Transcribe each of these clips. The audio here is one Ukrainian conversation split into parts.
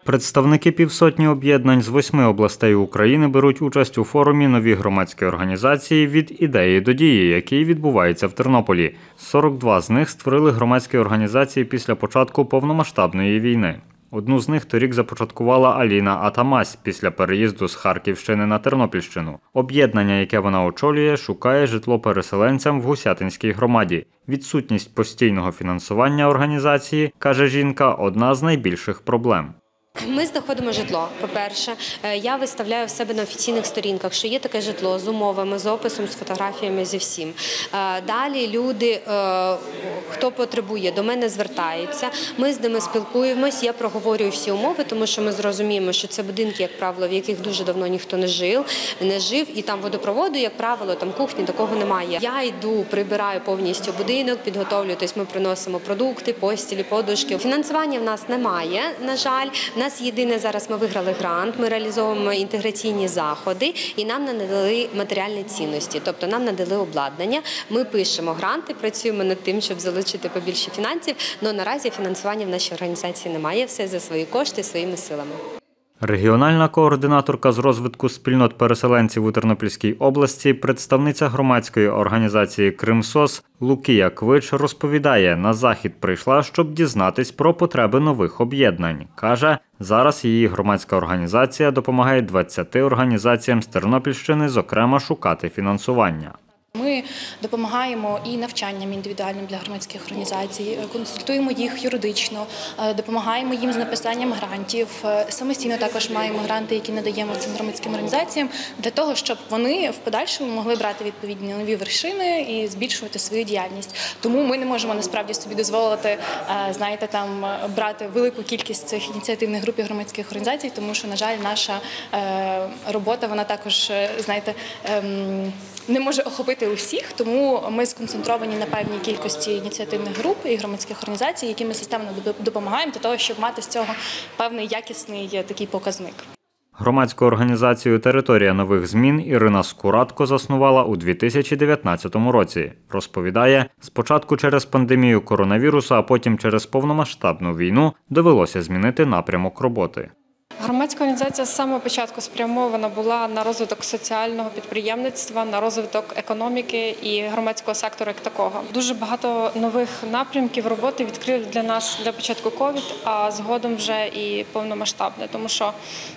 Представники півсотні об'єднань з 8 областей України беруть участь у форумі «Нові громадські організації. Від ідеї до дії», який відбувається в Тернополі. 42 з них створили громадські організації після початку повномасштабної війни. Одну з них торік започаткувала Аліна Атамась після переїзду з Харківщини на Тернопільщину. Об'єднання, яке вона очолює, шукає житло переселенцям в Гусятинській громаді. Відсутність постійного фінансування організації, каже жінка, одна з найбільших проблем. Ми знаходимо житло, по-перше. Я виставляю в себе на офіційних сторінках, що є таке житло з умовами, з описом, з фотографіями, зі всім. Далі люди, хто потребує, до мене звертаються, ми з ними спілкуємось, я проговорюю всі умови, тому що ми зрозуміємо, що це будинки, як правило, в яких дуже давно ніхто не жив, і там водопроводу, як правило, там кухні, такого немає. Я йду, прибираю повністю будинок, підготовлюю, тобто ми приносимо продукти, постілі, подушки. Фінансування в нас немає, на жаль. У нас єдине, зараз ми виграли грант, ми реалізовуємо інтеграційні заходи і нам надали матеріальні цінності, тобто нам надали обладнання. Ми пишемо гранти, працюємо над тим, щоб залучити побільше фінансів, але наразі фінансування в нашій організації немає, все за свої кошти, своїми силами. Регіональна координаторка з розвитку спільнот переселенців у Тернопільській області, представниця громадської організації «Кримсос» Лукія Квич розповідає, на захід прийшла, щоб дізнатись про потреби нових об'єднань. Каже, зараз її громадська організація допомагає 20 організаціям з Тернопільщини, зокрема, шукати фінансування. Ми допомагаємо і навчанням індивідуальним для громадських організацій, консультуємо їх юридично, допомагаємо їм з написанням грантів. Самостійно також маємо гранти, які надаємо цим громадським організаціям, для того, щоб вони в подальшому могли брати відповідні нові вершини і збільшувати свою діяльність. Тому ми не можемо насправді собі дозволити, брати велику кількість цих ініціативних груп і громадських організацій, тому що, на жаль, наша робота, вона також, не може охопити усіх, тому ми сконцентровані на певній кількості ініціативних груп і громадських організацій, яким ми системно допомагаємо для того, щоб мати з цього певний якісний такий показник. Громадську організацію «Територія нових змін» Ірина Скуратко заснувала у 2019 році. Розповідає, спочатку через пандемію коронавірусу, а потім через повномасштабну війну довелося змінити напрямок роботи. Громадська організація з самого початку спрямована була на розвиток соціального підприємництва, на розвиток економіки і громадського сектору як такого. Дуже багато нових напрямків роботи відкрили для нас для початку ковід, а згодом вже і повномасштабне. Тому що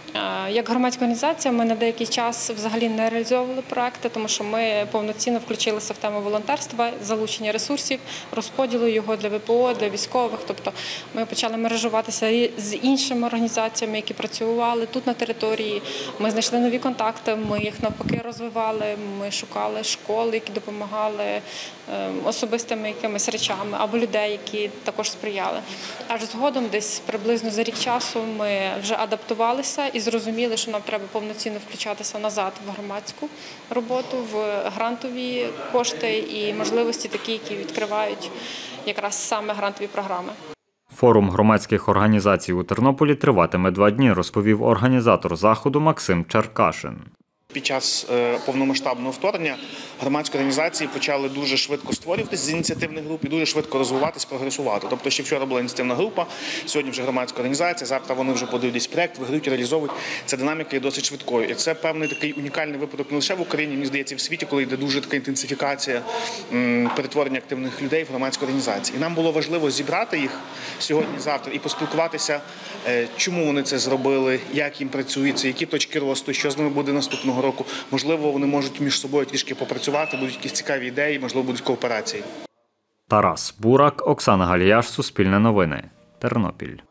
як громадська організація ми на деякий час взагалі не реалізовували проекти, тому що ми повноцінно включилися в тему волонтерства, залучення ресурсів, розподілу його для ВПО, для військових. Тобто ми почали мережуватися з іншими організаціями, які працювали тут на території. Ми знайшли нові контакти, ми їх навпаки розвивали, ми шукали школи, які допомагали особистими якимись речами, або людей, які також сприяли. Аж згодом, десь приблизно за рік часу, ми вже адаптувалися і зрозуміли, що нам треба повноцінно включатися назад в громадську роботу, в грантові кошти і можливості такі, які відкривають якраз саме грантові програми. Форум громадських організацій у Тернополі триватиме 2 дні, розповів організатор заходу Максим Черкашин. Під час повномасштабного вторгнення громадські організації почали дуже швидко створюватися з ініціативних груп і дуже швидко розвиватись, прогресувати. Тобто ще вчора була ініціативна група, сьогодні вже громадська організація, завтра вони вже подивлять проєкт, виграють, реалізовують. Ця динаміка є досить швидкою. І це певний такий унікальний випадок не лише в Україні, мені здається, і в світі, коли йде дуже така інтенсифікація перетворення активних людей в громадські організації. І нам було важливо зібрати їх сьогодні-завтра і поспілкуватися, чому вони це зробили, як їм працюється, які точки росту, що з ними буде наступного року. Можливо, вони можуть між собою трішки попрацювати, будуть якісь цікаві ідеї, можливо, будуть кооперації. Тарас Бурак, Оксана Галіяш, Суспільне новини, Тернопіль.